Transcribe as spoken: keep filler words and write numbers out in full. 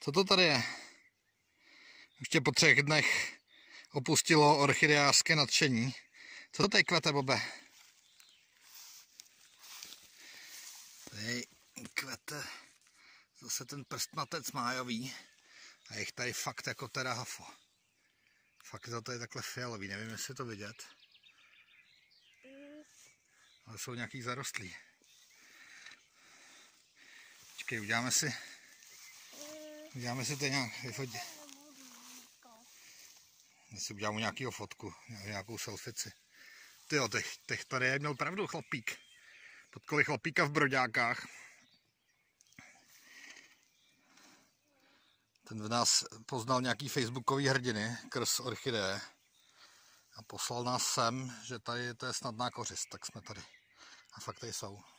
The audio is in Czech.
Co to tady je? Ještě po třech dnech opustilo orchideářské nadšení. Co to tady kvete, Bobe? Tady kvete zase ten prstnatec májový. A jich tady fakt jako teda hafo. Fakt to tady takhle fialový, nevím, jestli to vidět. Ale jsou nějaký zarostlí. Počkej, uděláme si... Uděláme si to nějak vyfotit. Já si udělám nějakého fotku, nějakou selfieci. Tyjo, těch, těch tady měl pravdu chlapík. Potkali chlapíka v Broďákách. Ten v nás poznal nějaký facebookový hrdiny krz orchideje a poslal nás sem, že tady to je snadná kořist, tak jsme tady. A fakt tady jsou.